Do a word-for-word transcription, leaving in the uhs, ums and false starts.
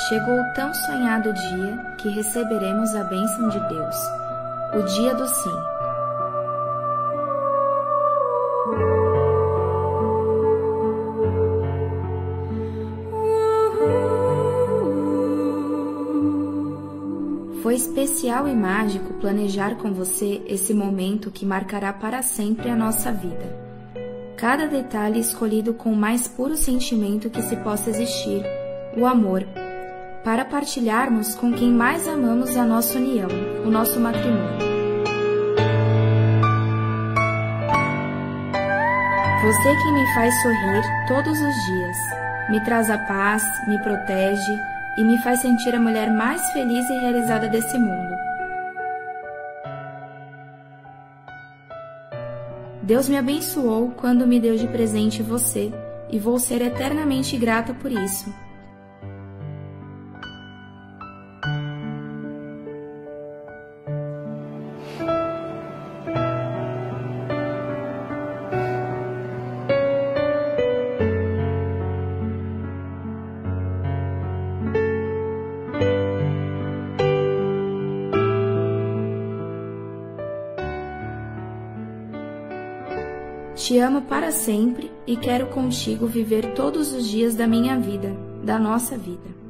chegou o tão sonhado dia que receberemos a bênção de Deus, o dia do sim. Foi especial e mágico planejar com você esse momento que marcará para sempre a nossa vida. Cada detalhe escolhido com o mais puro sentimento que se possa existir, o amor, para partilharmos com quem mais amamos a nossa união, o nosso matrimônio. Você que me faz sorrir todos os dias, me traz a paz, me protege e me faz sentir a mulher mais feliz e realizada desse mundo. Deus me abençoou quando me deu de presente você, e vou ser eternamente grata por isso. Te amo para sempre e quero contigo viver todos os dias da minha vida, da nossa vida.